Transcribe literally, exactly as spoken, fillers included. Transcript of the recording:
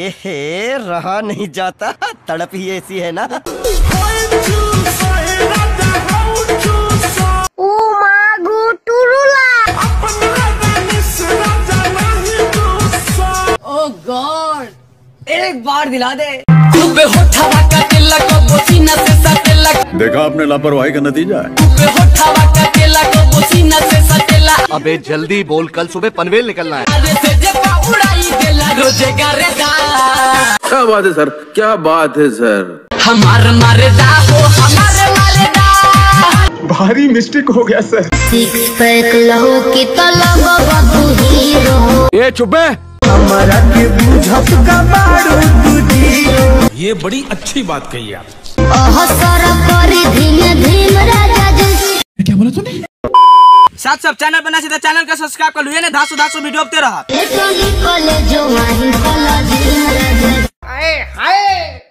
ए हे रहा नहीं जाता, तड़प ही ऐसी है ना। ओह गॉड, एक बार दिला दे। देखा आपने लापरवाही का नतीजा है। अबे जल्दी बोल, कल सुबह पनवेल निकलना है। क्या बात है सर, क्या बात है सर। हमारे मारे दा हो, हमारे मारे दा। भारी मिस्टेक हो गया सर। सिक्स पैक लहो की तलब बाबू हीरो। ये चुप्पे हमारा के बुझत का बारू तुझी। ये बड़ी अच्छी बात कही आप। धीमे धीमे राजा जी। क्या बोला तूने? साथ सब चैनल बना सीधा चैनल का सब्सक्राइब कर लो। ये ना धासु धासु वीडियो अपते रहा। निकले जो